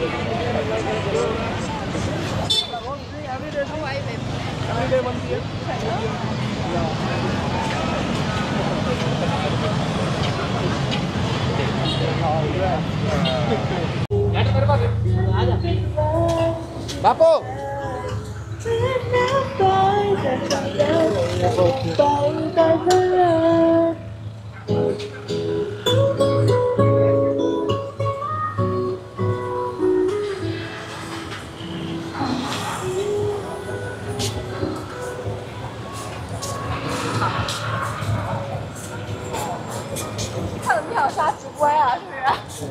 Bapo. 看了秒杀直播呀，是不是？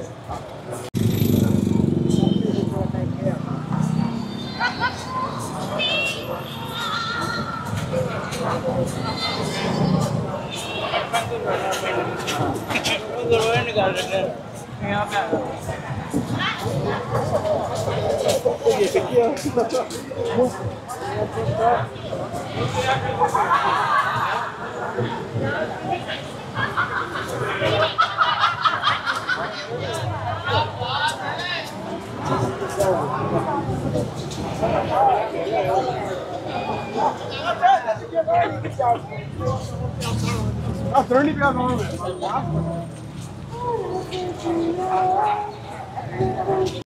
啊，等你不要弄了。